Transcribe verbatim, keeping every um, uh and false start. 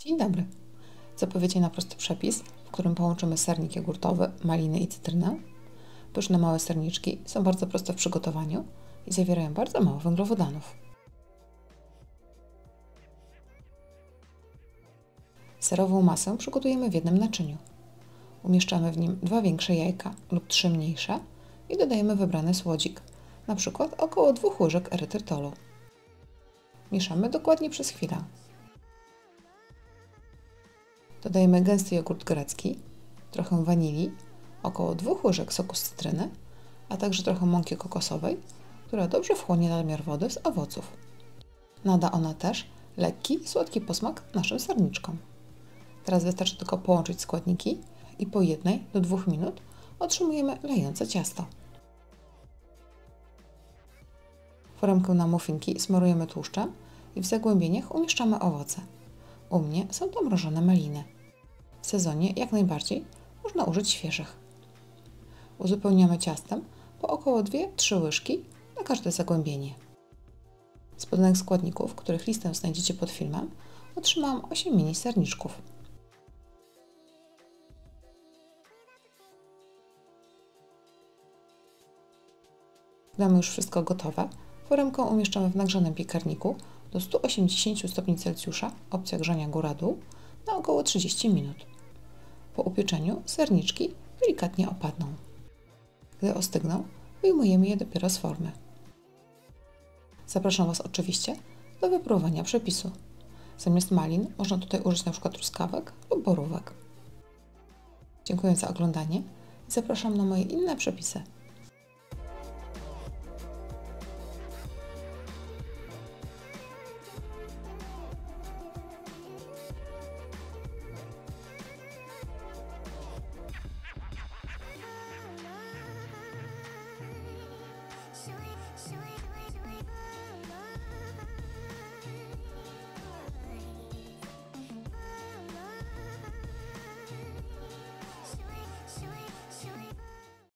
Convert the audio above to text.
Dzień dobry! Zapowiedzi na prosty przepis, w którym połączymy sernik jogurtowy, maliny i cytrynę. Pyszne małe serniczki są bardzo proste w przygotowaniu i zawierają bardzo mało węglowodanów. Serową masę przygotujemy w jednym naczyniu. Umieszczamy w nim dwa większe jajka lub trzy mniejsze i dodajemy wybrany słodzik, na przykład około dwóch łyżek erytrytolu. Mieszamy dokładnie przez chwilę. Dodajemy gęsty jogurt grecki, trochę wanilii, około dwóch łyżek soku z cytryny, a także trochę mąki kokosowej, która dobrze wchłonie nadmiar wody z owoców. Nada ona też lekki, słodki posmak naszym serniczkom. Teraz wystarczy tylko połączyć składniki i po jednej do dwóch minut otrzymujemy lejące ciasto. Foremkę na muffinki smarujemy tłuszczem i w zagłębieniach umieszczamy owoce. U mnie są to mrożone maliny. W sezonie jak najbardziej można użyć świeżych. Uzupełniamy ciastem po około dwie do trzech łyżki na każde zagłębienie. Z podanych składników, których listę znajdziecie pod filmem, otrzymałam osiem mini serniczków. Gdy mamy już wszystko gotowe, foremkę umieszczamy w nagrzanym piekarniku do stu osiemdziesięciu stopni Celsjusza, opcja grzania góra-dół, na około trzydzieści minut. Po upieczeniu serniczki delikatnie opadną. Gdy ostygną, wyjmujemy je dopiero z formy. Zapraszam Was oczywiście do wypróbowania przepisu. Zamiast malin można tutaj użyć np. truskawek lub borówek. Dziękuję za oglądanie i zapraszam na moje inne przepisy.